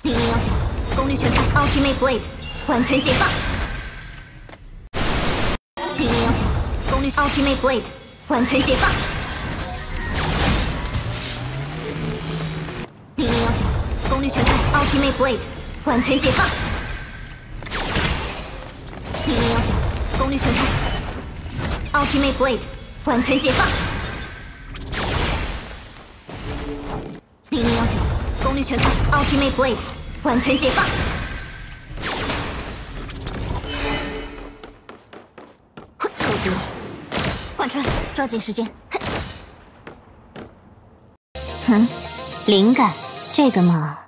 0019，功率全开 ，Ultimate Blade， 完全解放。0019，功率 Ultimate Blade， 完全解放。0019，功率全开 ，Ultimate Blade， 完全解放。0019，功率全开 ，Ultimate Blade， 完全解放。0019，功率全开 ，Ultimate Blade， 完全解放。凑足，贯穿，抓紧时间。灵感，这个嘛。